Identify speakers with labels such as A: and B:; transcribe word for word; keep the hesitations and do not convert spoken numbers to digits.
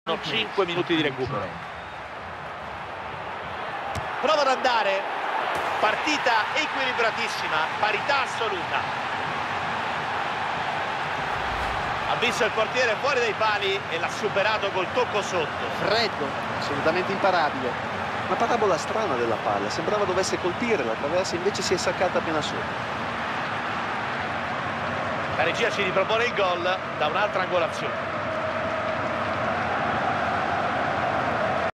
A: cinque minuti di recupero.
B: Prova ad andare, partita equilibratissima, parità assoluta. Ha visto il portiere fuori dai pali e l'ha superato col tocco sotto.
C: Freddo, assolutamente imparabile. Una parabola strana della palla, sembrava dovesse colpire la traversa, invece si è saccata appena sopra.
B: La regia ci ripropone il gol da un'altra angolazione.